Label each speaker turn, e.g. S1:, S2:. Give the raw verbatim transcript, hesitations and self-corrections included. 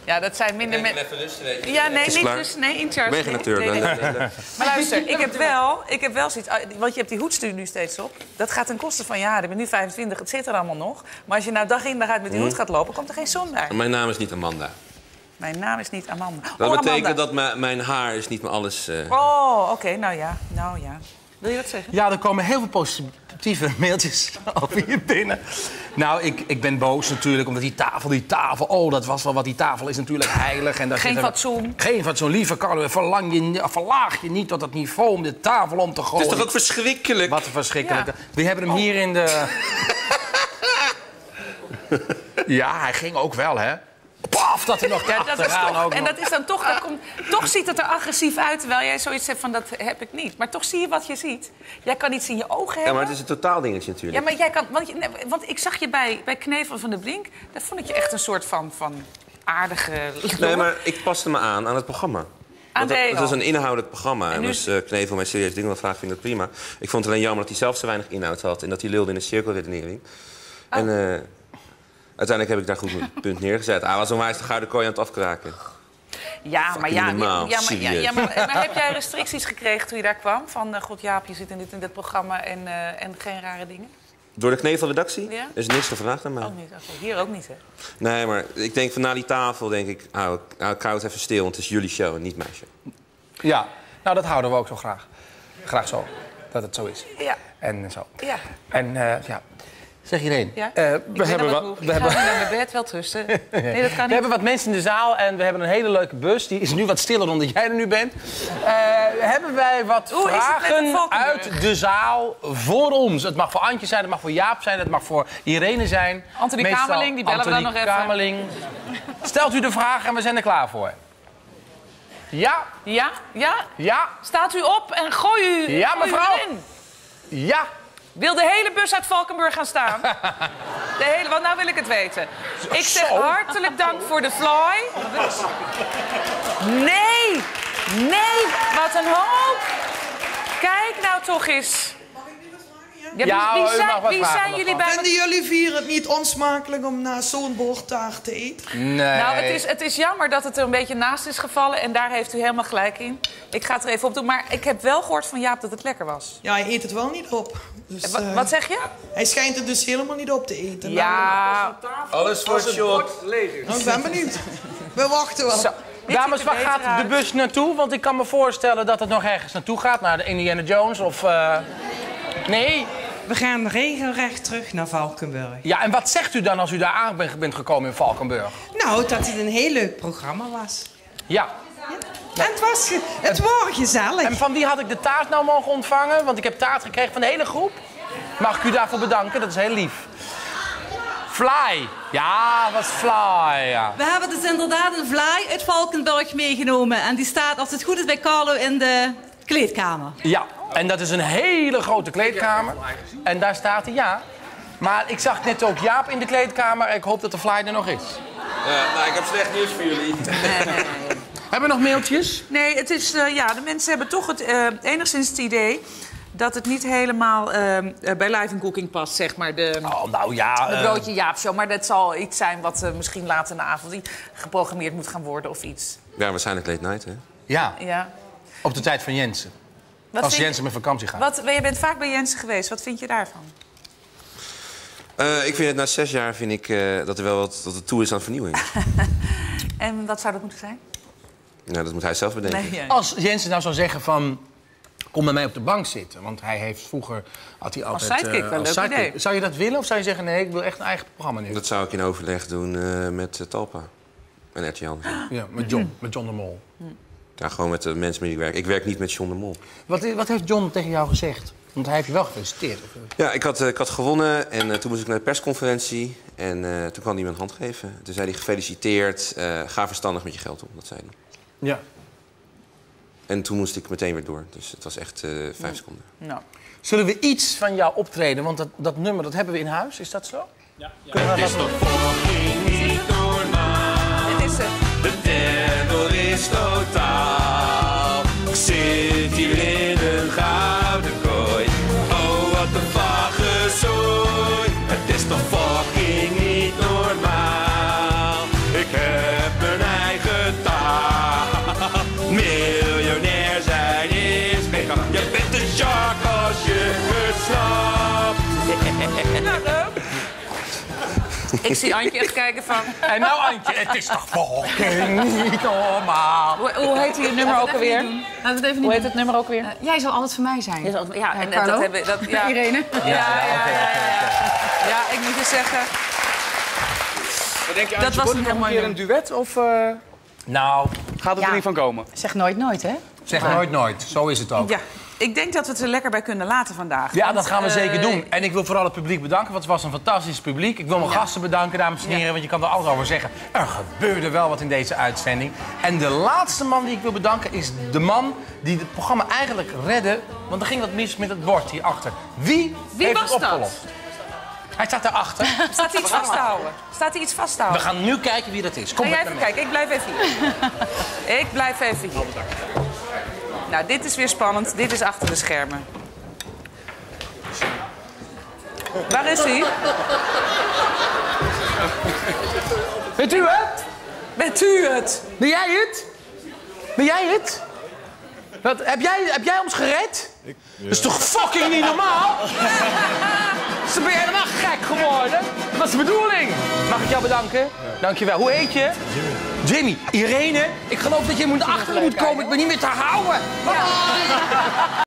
S1: Ja, dat zijn minder mensen.
S2: Even rusten, weet je.
S1: Ja, nee, niet dus, nee, in charge.
S2: Ik ben geen acteur.
S1: Nee, nee,
S2: dan-
S1: nee. Maar luister, ik heb wel, ik heb wel zoiets... Want je hebt die hoedstuur nu steeds op. Dat gaat ten koste van je haar. Ik ben nu vijfentwintig, het zit er allemaal nog. Maar als je nou dag in dag uit met die hoed gaat lopen, komt er geen zon bij.
S2: Mijn naam is niet Amanda.
S1: Mijn naam is niet Amanda.
S2: Dat
S1: oh,
S2: betekent
S1: Amanda.
S2: dat mijn- mijn haar is niet meer alles... Uh...
S1: Oh, oké, okay, nou ja, nou ja. Wil je wat zeggen?
S3: Ja, er komen heel veel positieve mailtjes over hier binnen. Nou, ik, ik ben boos natuurlijk, omdat die tafel, die tafel... Oh, dat was wel wat, die tafel is natuurlijk heilig. En daar
S1: geen
S3: zit
S1: fatsoen.
S3: Geen fatsoen, lieve Carlo. Verlang je, verlaag je niet tot het niveau om de tafel om te gooien.
S2: Het is toch ook verschrikkelijk?
S3: Wat een verschrikkelijk.
S1: Ja.
S3: We hebben hem hier in de... Ja, hij ging ook wel, hè? Paf, dat er nog
S1: Ja, dat is
S3: achteraan
S1: toch,
S3: ook
S1: en
S3: nog.
S1: dat is dan toch, dat komt, toch ziet het er agressief uit, terwijl jij zoiets hebt van dat heb ik niet. Maar toch zie je wat je ziet. Jij kan iets in je ogen hebben.
S2: Ja, maar het is een totaal dingetje natuurlijk.
S1: Ja, maar jij kan, want, je, nee, want ik zag je bij, bij Knevel van de Brink, daar vond ik je echt een soort van, van aardige...
S2: Nee, maar ik paste me aan aan het programma.
S1: Aan
S2: Want het
S1: de-
S2: was een inhoudelijk programma. En
S1: nu
S2: dus uh, Knevel mij serieus dingen wil vragen, vind ik dat prima. Ik vond het alleen jammer dat hij zelf zo weinig inhoud had... en dat hij lulde in een cirkelredenering.
S1: Oh.
S2: En uh, uiteindelijk heb ik daar goed mijn punt neergezet. Hij was onwijs de gouden kooi aan het afkraken.
S1: Ja, maar,
S2: Fucking
S1: ja,
S2: normaal,
S1: ja, maar, ja,
S2: serieus.
S1: ja, maar, maar heb jij restricties gekregen toen je daar kwam? Van, uh, god Jaap, je zit in dit, in dit programma en, uh, en geen rare dingen?
S2: Door de Knevel-redactie
S1: Ja?
S2: is niks gevraagd aan mij.
S1: Ook niet, okay. Hier ook niet, hè?
S2: Nee, maar ik denk van na die tafel, denk ik... hou hou koud even stil, want het is jullie show en niet mijn show.
S3: Ja, nou, dat houden we ook zo graag. Graag zo, dat het zo is.
S1: Ja.
S3: En zo.
S1: Ja.
S3: En uh, ja, zeg iedereen.
S1: Ja?
S3: Uh, we
S1: ik
S3: hebben
S1: wat,
S3: wat.
S1: we
S3: We
S1: hebben...
S3: hebben,
S1: naar mijn bed, wel trusten. Nee, dat kan
S3: we
S1: niet.
S3: hebben wat mensen in de zaal en we hebben een hele leuke bus. Die is nu wat stiller omdat jij er nu bent. Uh, hebben wij wat
S1: Oeh, is het met een
S3: vragen
S1: Valkenburg?
S3: uit de zaal voor ons? Het mag voor Antje zijn, het mag voor Jaap zijn, het mag voor Irene zijn.
S1: Anthony
S3: Meestal
S1: Kamerling, die bellen we dan nog
S3: Anthony
S1: even.
S3: Kamerling. Stelt u de vraag en we zijn er klaar voor. Ja,
S1: Ja? Ja?
S3: ja,
S1: Staat u op en gooi u,
S3: Ja,
S1: gooi u
S3: mevrouw.
S1: erin.
S3: ja.
S1: Wil de hele bus uit Valkenburg gaan staan? De hele, want nou wil ik het weten. Ik zeg
S3: Zo.
S1: hartelijk dank voor de fly. Nee! Nee! Wat een hoop! Kijk nou toch eens. Ja,
S3: Ja,
S1: wie
S3: u
S1: wie zijn,
S3: mag wat
S1: wie
S3: vragen,
S1: zijn jullie
S3: mevrouw.
S1: bij
S4: Vinden jullie vier het niet onsmakelijk om na zo'n bordtaart te eten?
S3: Nee.
S1: Nou, het is, het is jammer dat het er een beetje naast is gevallen. En daar heeft u helemaal gelijk in. Ik ga het er even op doen. Maar ik heb wel gehoord van Jaap dat het lekker was.
S4: Ja, hij eet het wel niet op. Dus,
S1: Wat,
S4: eh,
S1: wat zeg je?
S4: Hij schijnt het dus helemaal niet op te eten.
S1: Ja.
S2: Alles voor het shot.
S4: Nou, ik ben benieuwd. We wachten wel.
S1: Zo. Dit
S3: Dames,
S1: ziet er
S3: waar
S1: beter
S3: gaat de
S1: uit.
S3: bus naartoe? Want ik kan me voorstellen dat het nog ergens naartoe gaat. Naar de Indiana Jones of... Uh... Nee?
S5: We gaan regelrecht terug naar Valkenburg.
S3: Ja, en wat zegt u dan als u daar aan bent bent gekomen in Valkenburg?
S5: Nou, dat het een heel leuk programma was.
S3: Ja.
S5: En het was, ge- het was gezellig.
S3: En van wie had ik de taart nou mogen ontvangen? Want ik heb taart gekregen van de hele groep. Mag ik u daarvoor bedanken? Dat is heel lief. Fly. Ja, was Fly, ja.
S6: We hebben dus inderdaad een fly uit Valkenburg meegenomen. En die staat, als het goed is, bij Carlo in de kleedkamer.
S3: Ja, en dat is een hele grote kleedkamer. En daar staat hij, ja. Maar ik zag net ook Jaap in de kleedkamer. Ik hoop dat de Fly er nog is.
S2: Ja, nou, ik heb slecht nieuws voor jullie.
S3: Hebben we nog mailtjes?
S1: Nee, het is, uh, ja, de mensen hebben toch het, uh, enigszins het idee dat het niet helemaal uh, uh, bij Live in Cooking past, zeg maar. De,
S3: Oh, nou ja.
S1: de
S3: uh,
S1: Broodje Jaap show. Maar dat zal iets zijn wat uh, misschien later in de avond geprogrammeerd moet gaan worden of iets.
S2: Ja, waarschijnlijk late night, hè?
S3: Ja,
S1: Ja.
S3: op de tijd van Jensen.
S1: Wat
S3: Als
S1: vind-
S3: Jensen met vakantie gaat.
S1: Wat, je bent vaak bij Jensen geweest. Wat vind je daarvan?
S2: Uh, ik vind het na zes jaar vind ik, uh, dat er wel wat dat het toe is aan vernieuwing.
S1: En wat zou dat moeten zijn?
S2: Nou, dat moet hij zelf bedenken.
S1: Nee, ja.
S3: Als Jensen nou zou zeggen van... Kom bij mij op de bank zitten. Want hij heeft vroeger... Had hij altijd,
S1: sidekick,
S3: eh,
S1: wel
S3: als
S1: leuk
S3: sidekick.
S1: idee.
S3: Zou je dat willen? Of zou je zeggen... Nee, ik wil echt een eigen programma neer.
S2: Dat zou ik in overleg doen uh, met uh, Talpa. En R T L.
S3: Ja, met John. Met John de Mol.
S2: Ja, gewoon met de mensen met wie ik werk. Ik werk niet met John de Mol.
S3: Wat, wat heeft John tegen jou gezegd? Want hij heeft je wel gefeliciteerd. Of...
S2: Ja, ik had, uh, ik had gewonnen en uh, toen moest ik naar de persconferentie. En uh, toen kwam hij me een hand geven. Toen zei hij gefeliciteerd, uh, ga verstandig met je geld om. Dat zei hij.
S3: Ja.
S2: En toen moest ik meteen weer door. Dus het was echt uh, vijf seconden.
S1: Nou.
S3: Zullen we iets van jou optreden? Want dat, dat nummer dat hebben we in huis. Is dat zo?
S7: Ja. ja.
S3: Kunnen we
S7: Het is
S3: dat-
S7: toch fucking niet normaal.
S1: Dit is het.
S7: De derde is totaal. Ik zit hier in een gouden kooi. Oh, wat een vaggezooi. Het is toch fucking niet normaal. Ik heb mijn eigen
S1: Ik zie Antje echt kijken van...
S3: En nou Antje, het is toch fucking niet normaal.
S1: Hoe, hoe heet je nummer ook alweer?
S6: Laten we het even niet
S1: Hoe heet
S6: doen.
S1: het nummer ook weer?
S6: Uh, jij zal altijd voor mij zijn.
S1: Ja, ja, en
S6: Carlo?
S1: dat hebben... Dat, ja.
S6: Irene.
S1: Ja, ja, ja, ja, ja. Ja, ik moet je zeggen...
S8: Wat denk je,
S1: Dat
S8: Antje,
S1: was
S8: wordt
S1: een
S8: het nog
S1: heel
S8: een
S1: mooi
S8: keer een duet of uh,
S3: Nou,
S8: gaat het
S6: Ja.
S8: er niet van komen?
S6: Zeg nooit nooit, hè?
S3: zeg nooit nooit. Zo is het ook.
S1: Ja, ik denk dat we het er lekker bij kunnen laten vandaag.
S3: Ja,
S1: Want,
S3: dat gaan we
S1: eh,
S3: zeker doen. En ik wil vooral het publiek bedanken, want het was een fantastisch publiek. Ik wil mijn
S1: Ja.
S3: gasten bedanken, dames en heren,
S1: Ja.
S3: want je kan er alles over zeggen. Er gebeurde wel wat in deze uitzending. En de laatste man die ik wil bedanken is de man die het programma eigenlijk redde. Want er ging wat mis met het bord hierachter. Wie,
S1: Wie
S3: heeft
S1: was
S3: het
S1: dat?
S3: opgelost? Hij staat daarachter.
S1: Staat hij iets vast te houden? Staat hij iets vast te
S3: We
S1: houden?
S3: gaan nu kijken wie dat is. Kom
S1: Ga jij
S3: met
S1: even
S3: me mee.
S1: kijken, ik blijf even hier. Ik blijf even hier. Nou, dit is weer spannend. Dit is achter de schermen. Waar is hij?
S3: Bent u het?
S1: Bent u het?
S3: Ben jij het? Ben jij het? Wat, heb, jij, heb jij ons gered? Dat is toch fucking niet normaal? Dus dan ben jij helemaal gek geworden. Dat was de bedoeling. Mag ik jou bedanken? Dankjewel. Hoe heet je? Jimmy. Jimmy. Irene, ik geloof dat je moet achter moet komen. Ik ben niet meer te houden.